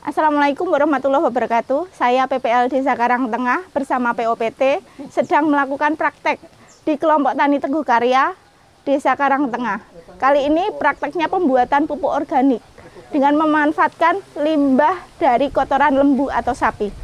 Assalamualaikum warahmatullahi wabarakatuh. Saya PPL Desa Karangtengah bersama POPT sedang melakukan praktek di kelompok tani Teguh Karya Desa Karangtengah. Kali ini prakteknya pembuatan pupuk organik dengan memanfaatkan limbah dari kotoran lembu atau sapi.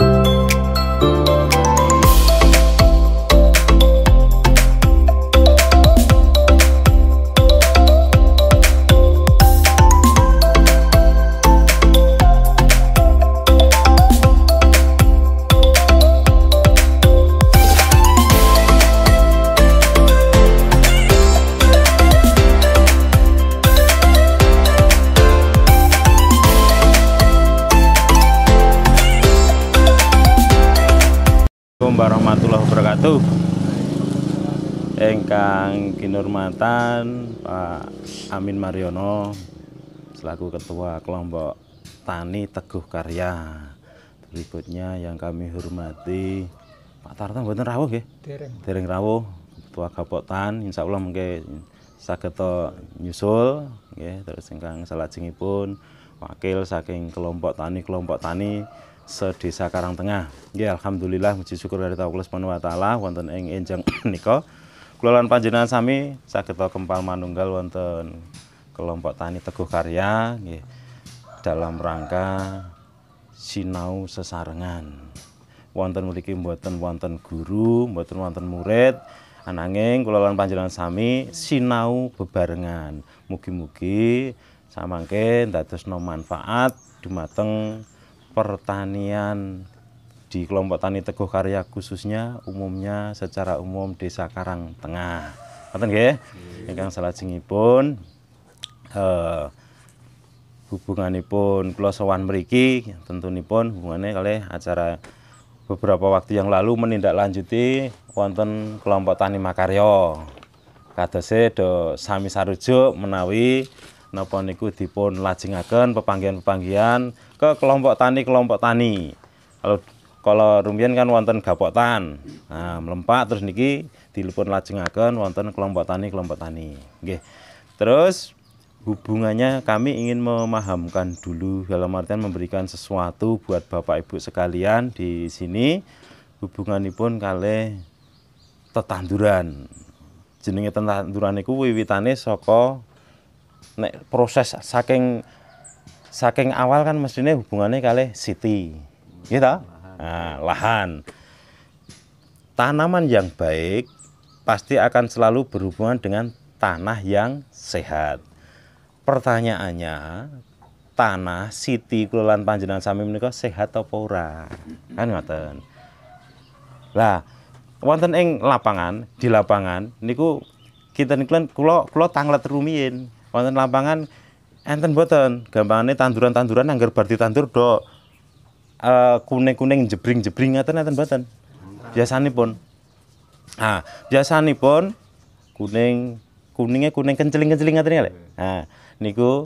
Assalamualaikum warahmatullahi wabarakatuh. Ingkang kinurmatan Pak Amin Mariono selaku Ketua Kelompok Tani Teguh Karya. Berikutnya yang kami hormati Pak Tarto mboten rawuh nggih. Dereng rawuh Ketua Gapotan, insyaallah mengke saged nyusul nggih. Terus ingkang salajengipun wakil saking kelompok tani sedesa Karangtengah. Ya, alhamdulillah muji syukur dari Allah Subhanahu wa taala wonten ing enjang menika kula lan panjenengan sami saged kempal manunggal wonten kelompok tani Teguh Karya nggih dalam rangka sinau sesarengan. Wonten mriki mboten wonten guru, mboten wonten murid, ananging kula lan panjenengan sami sinau bebarengan. Mugi-mugi samangke ndadosna manfaat dumateng pertanian di kelompok tani Teguh Karya khususnya umumnya secara umum Desa Karangtengah. Ngoten nggih. Ingkang salajengipun hubunganipun kula sowan mriki tentunipun hubungane kalih acara beberapa waktu yang lalu menindaklanjuti wonten kelompok tani makarya. Kadose do sami sarujuk menawi napa niku dipun lajengaken pepanggihan-pepanggihan ke kelompok tani. Kalau rumiyin kan wonten Gapotan. Nah, melempak terus niki dipun lajengaken wonten kelompok tani. Nggih. Terus hubungannya kami ingin memahamkan dulu dalam artian memberikan sesuatu buat Bapak Ibu sekalian di sini hubunganipun kalih tetanduran. Jenenge tetanduran niku wiwitane saka nek proses saking awal kan mestine hubungannya kalih siti, gitu. Nah, lahan. Tanaman yang baik pasti akan selalu berhubungan dengan tanah yang sehat. Pertanyaannya, tanah siti kula lan panjenengan sami menika sehat apa ora? Kan ngoten. Lah, wonten ing lapangan, di lapangan niku kinten kula tanglet rumiyin. Wonten lapangan enten boten, gampangane tanduran-tanduran anggar bar ditandur do kuning-kuning jebring-jebring ngaten enten boten. Biasanipun. Nah, biasanipun kuningnya kuning kenceling-kenceling ngaten lho. Nah, niku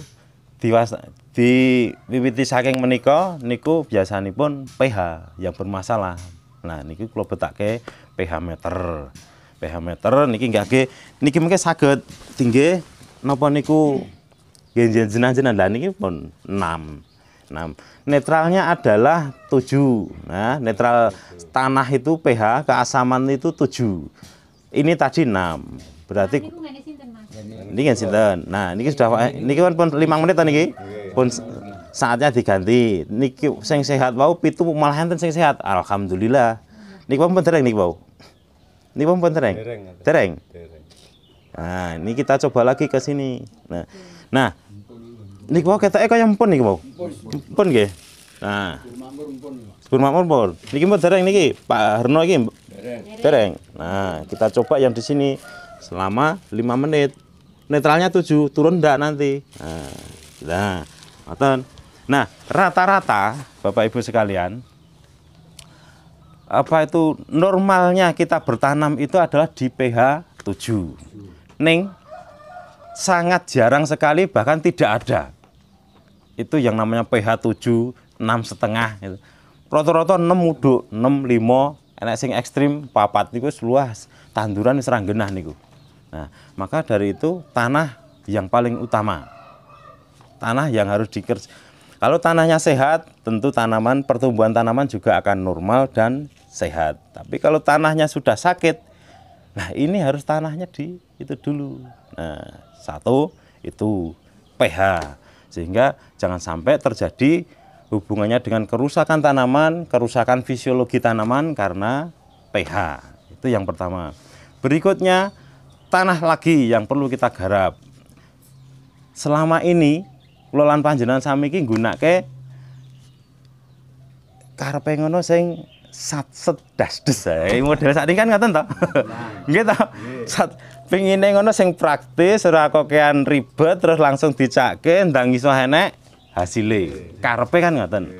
diwiwiti saking menika niku biasanipun pH yang bermasalah. Nah, niku kula betake pH meter. pH meter niki niki mengke saged tinggi napa niku jenengan lah niki pun 6. Netralnya adalah 7. Nah, netral tanah itu pH keasaman itu 7. Ini tadi 6. Berarti ini kan sinten. Nah, niki sudah niki kan pun 5 menit niki. Pun saatnya diganti. Niki sing sehat wau 7 malah enten sing sehat. Alhamdulillah. Niki pun dereng niki wau. Niki pun dereng. Dereng. Nah, ini kita coba lagi ke sini. Nah, niki wau ketake kaya empun niki wau. Empun nggih. Nah, Bur Makmur. Niki pun dereng niki, Pak Harno iki. Dereng. Nah, kita coba yang di sini selama 5 menit. Netralnya 7, turun ndak nanti. Nah, ngoten. Nah, rata-rata Bapak Ibu sekalian, apa itu normalnya kita bertanam itu adalah di pH 7. Ning sangat jarang sekali bahkan tidak ada. Itu yang namanya pH 7, 6,5 gitu. Rata-rata 6 uduk, 6, 5, enak sing ekstrim 4 niku luas, tanduran wis ra genah niku. Nah, maka dari itu tanah yang paling utama. Tanah yang harus Kalau tanahnya sehat, tentu pertumbuhan tanaman juga akan normal dan sehat. Tapi kalau tanahnya sudah sakit, nah ini harus tanahnya itu dulu. Nah, satu itu pH, sehingga jangan sampai terjadi hubungannya dengan kerusakan tanaman, kerusakan fisiologi tanaman karena pH. Itu yang pertama. Berikutnya, tanah lagi yang perlu kita garap. Selama ini kelolaan panjenengan sami iki nggunakake karepe ngono sing sat-set das-des ae. Model sakniki kan ngoten to. Nggih to. Pengine ngono sing praktis, ora kokean ribet terus langsung dicake ndang iso enek hasile. Karepe kan ngoten.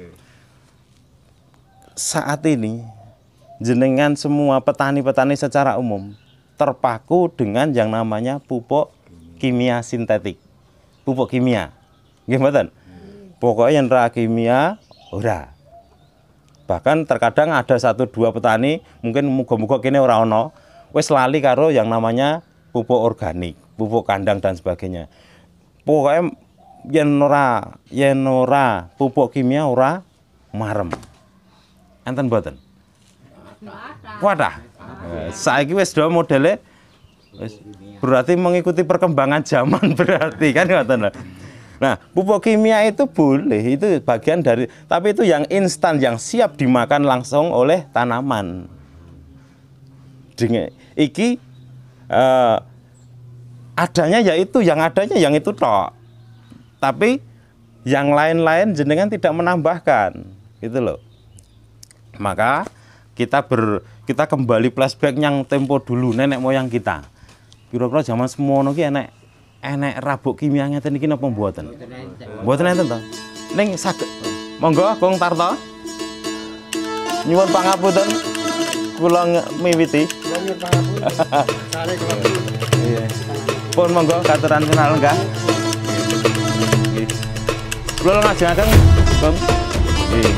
Saat ini jenengan semua petani-petani secara umum terpaku dengan yang namanya pupuk kimia sintetik. Pupuk kimia. Nggih mboten? Pokoknya yang kimia ora. Bahkan terkadang ada 1-2 petani mungkin muga-muga kene ora ono wis lali karo yang namanya pupuk organik, pupuk kandang dan sebagainya. Pokoknya yen ora pupuk kimia ora marem. Enten mboten? Wadah. Saiki wis do modele berarti mengikuti perkembangan zaman berarti kan ngoten. Nah, pupuk kimia itu boleh, itu bagian dari, tapi itu yang instan, yang siap dimakan langsung oleh tanaman. Iki adanya yaitu, yang adanya yang itu tok. Tapi yang lain-lain jenengan tidak menambahkan, gitu loh. Maka kita kembali flashback yang tempo dulu nenek moyang kita. Kira-kira zaman semono ki enek rabuk kimia ngeten iki napa mboten? Mboten enten to. Ning saged monggo Kong Tarto. Nyuwun pangapunten kula miwiti. Nyuwun pangapunten. Sare kula. Iya. Pun monggo katuran kenal enggak? Nggih. Kula ngajengaken, Bang. Nggih.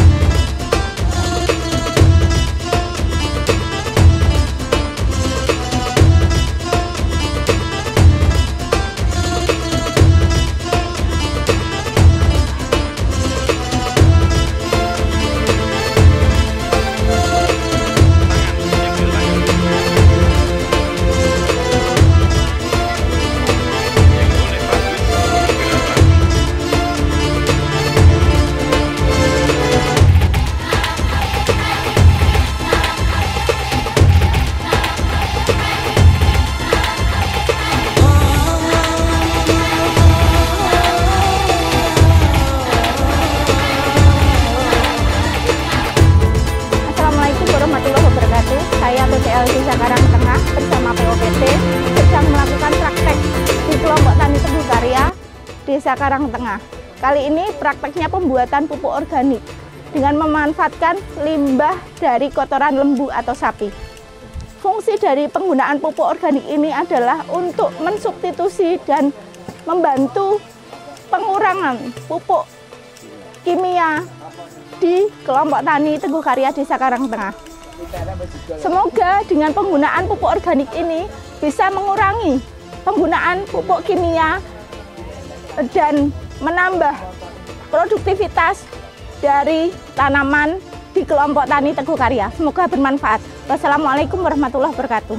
PPL Desa Karangtengah bersama POPT sedang melakukan praktek di kelompok tani Teguh Karya Desa Karangtengah. Kali ini prakteknya pembuatan pupuk organik dengan memanfaatkan limbah dari kotoran lembu atau sapi. Fungsi dari penggunaan pupuk organik ini adalah untuk mensubstitusi dan membantu pengurangan pupuk kimia di kelompok tani Teguh Karya Desa Karangtengah. Semoga dengan penggunaan pupuk organik ini bisa mengurangi penggunaan pupuk kimia dan menambah produktivitas dari tanaman di kelompok tani Teguh Karya. Semoga bermanfaat. Wassalamualaikum warahmatullahi wabarakatuh.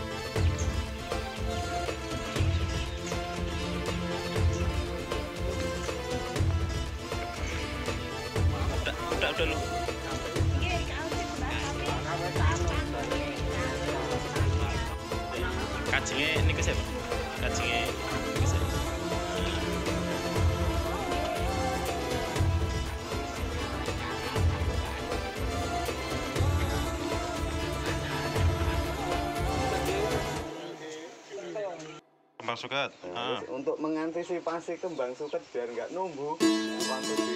Udah lu. Kacingnya ini kesep. Kacingnya kesep. Kembang suket. Untuk mengantisipasi kembang suket biar nggak numbuh, waktu